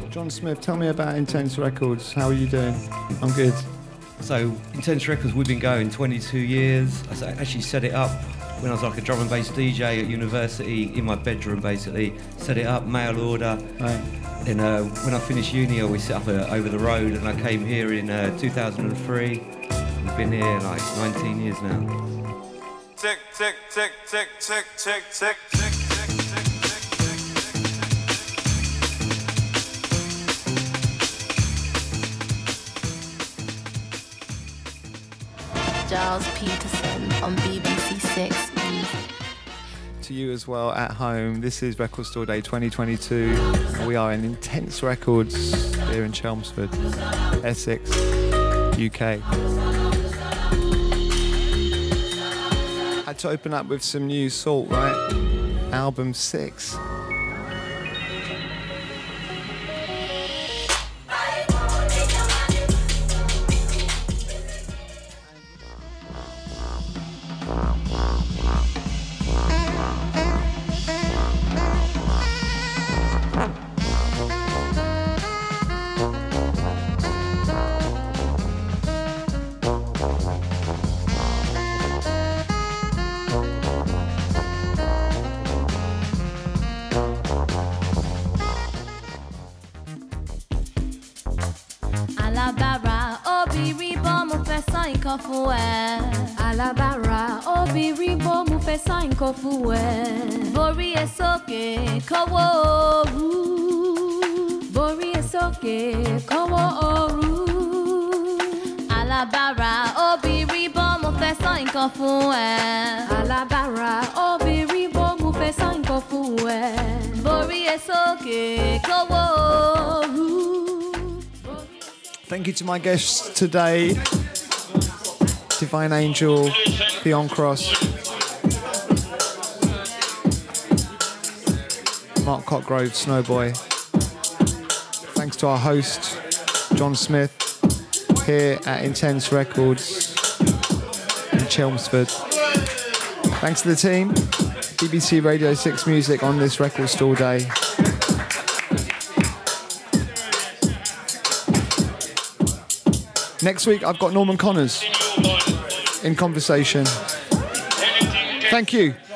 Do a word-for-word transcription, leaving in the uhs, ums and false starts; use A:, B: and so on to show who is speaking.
A: John Smith, tell me about Intense Records. How are you doing? I'm good.
B: So, Intense Records, we've been going twenty-two years. I actually set it up when I was like a drum and bass D J at university, in my bedroom basically. Set it up, mail order.
A: Right.
B: Then uh, when I finished uni, we set up uh, over the road, and I came here in uh, two thousand three. We've been here like nineteen years now.
C: Tick, tick, tick, tick, tick, tick, tick, tick.
D: Giles Peterson on B B C Six Music.
A: To you as well at home, this is Record Store Day twenty twenty-two, and we are in Intense Records here in Chelmsford, Essex, U K. Had to open up with some new Salt, right? Album six.
E: Alabara, obìnrin bọ́ mo fẹ́ sọ nǹkan fún ẹ. Alabara, obìnrin bọ́ mo fẹ́ sọ nǹkan fún ẹ. Borí ẹ sókè, kọ́wọ́ ooru. Borí ẹ sókè, kọ́wọ́ ooru. Alabara, obìnrin bọ́ mo fẹ́ sọ nǹkan fún ẹ. Alabara, obìnrin bọ́ mo fẹ́ sọ nǹkan fún ẹ. Borí ẹ sókè, kọ́wọ́ ooru.
A: Thank you to my guests today, Divine Angel, Theon Cross, Mark Cotgrove, Snowboy. Thanks to our host, John Smith, here at Intense Records in Chelmsford. Thanks to the team, B B C Radio six Music on this Record Store Day. Next week, I've got Norman Connors in conversation. Thank you.